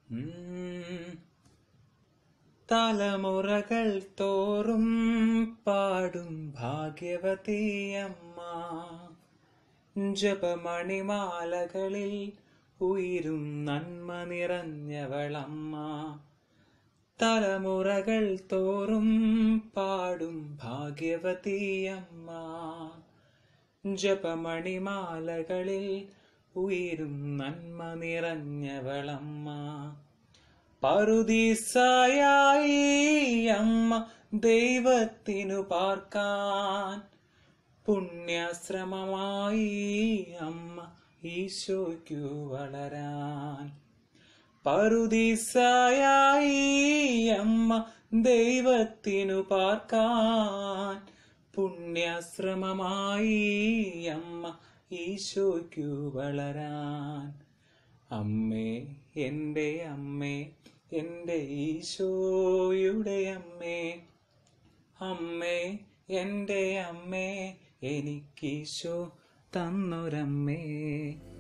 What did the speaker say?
തലമുറകൾ തോറും പാടും ഭാഗ്യവതിയമ്മ, ജപമണിമാലകളിൽ ഉയരും നന്മ നിറഞ്ഞവളമ്മ. തലമുറകൾ തോറും പാടും ഭാഗ്യവതിയമ്മ, ജപമണിമാലകളിൽ ഉയരും നന്മ നിറഞ്ഞവളമ്മ. പറുദീസയായി അമ്മ ദൈവത്തിനു പാർക്കാൻ, പുണ്യാശ്രമമായി അമ്മ ഈശോയ്ക്കു വളരാൻ. പറുദീസയായി അമ്മ ദൈവത്തിനു പാർക്കാൻ, പുണ്യാശ്രമമായി അമ്മ ഈശോയ്ക്കു വളരാൻ. അമ്മേ, എൻ്റെ അമ്മേ, എൻ്റെ ഈശോയുടെ അമ്മേ, അമ്മേ, എൻ്റെ അമ്മേ, എനിക്കീശോ തന്നൊരമ്മേ.